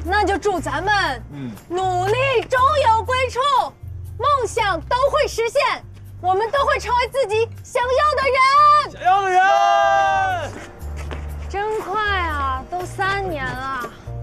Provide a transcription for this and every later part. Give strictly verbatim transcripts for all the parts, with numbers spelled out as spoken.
那就祝咱们嗯努力终有归处，梦想都会实现，我们都会成为自己想要的人。 想要的人， 真快啊，都三年了。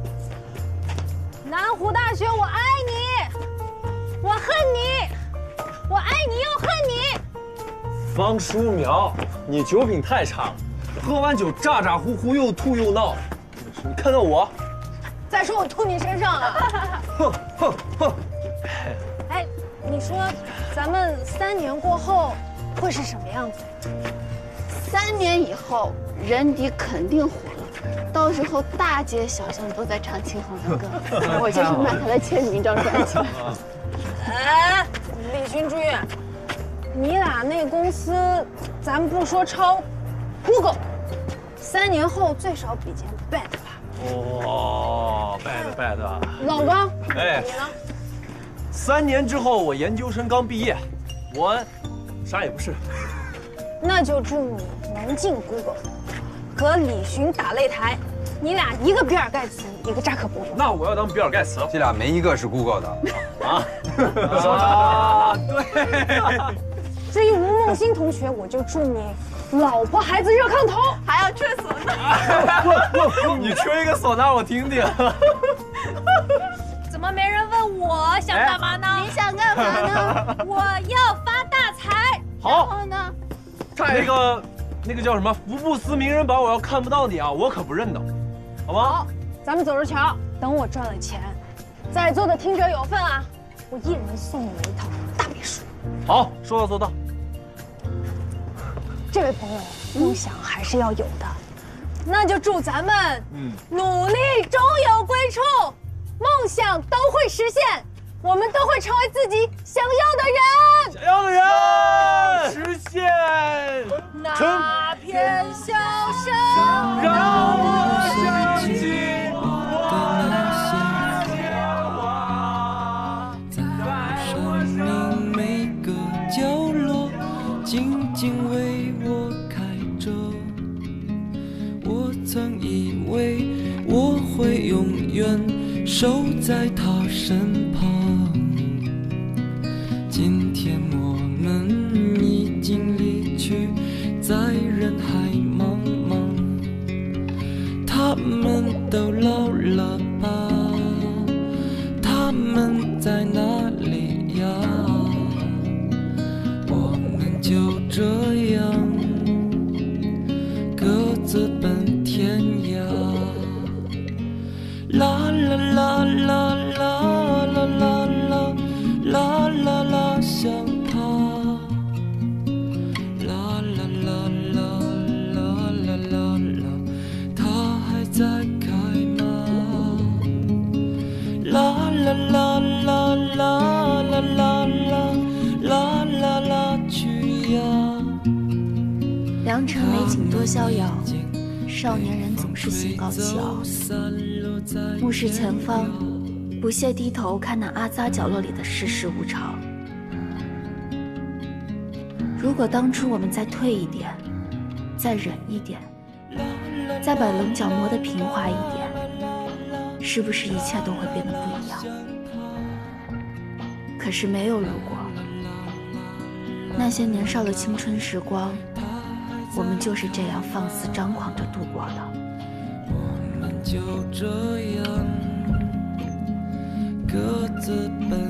南湖大学，我爱你，我恨你，我爱你又恨你。 方书苗，你酒品太差了，喝完酒咋咋呼呼又吐又闹。你看到我， 再说我吐你身上了。 哼哼哼！ 哎，你说咱们三年过后会是什么样子？ 三年以后，任迪肯定火了，到时候大街小巷都在唱青红的歌，我就去买他的签名照专辑。 哎，李勋朱越，你俩那公司，咱不说超 Google， 三年后最少比肩 Bad 吧？ 哦 ，bad bad。 老高， 哎， 你呢？ 三年之后我研究生刚毕业，我啥也不是。 那就祝你能进 Google， 和李勋打擂台，你俩一个比尔盖茨，一个扎克伯格。 那我要当比尔盖茨。 这俩没一个是 Google 的啊？啊，对。 至于吴梦欣同学，我就祝你老婆孩子热炕头， 还要吹唢呐。 你吹个唢呐我听听。 怎么没人问我想干嘛呢？ 你想干嘛呢？ 我要发大财。 好。 然后呢？ 那个，那个叫什么福布斯名人榜，我要看不到你啊，我可不认的，好吗？ 好，咱们走着瞧。等我赚了钱，在座的听者有份啊，我一人送你一套大别墅。 好，说到做到。 这位朋友，梦想还是要有的，那就祝咱们嗯努力终有归处，梦想都会实现，我们都会成为自己想要的人。 想要的人，实现。 那片笑声让我想起我的向往，在生命每个角落，静静为我开着。我曾以为我会永远守在他身旁，今天我们已经离去，在人海茫茫，他们都老了吧？他们在哪里呀？我们就这样各自奔天涯。啦啦啦啦啦啦啦啦啦啦啦，想他。啦啦啦啦啦啦啦啦，他还在开吗？啦啦啦啦啦啦啦啦啦啦啦，去呀！ 良辰美景多逍遥，少年人总是心高气傲。目视前方，不屑低头看那阿扎角落里的世事无常。如果当初我们再退一点，再忍一点，再把棱角磨得平滑一点，是不是一切都会变得不一样？可是没有如果，那些年少的青春时光，我们就是这样放肆张狂着度过的。 我们就这样各自奔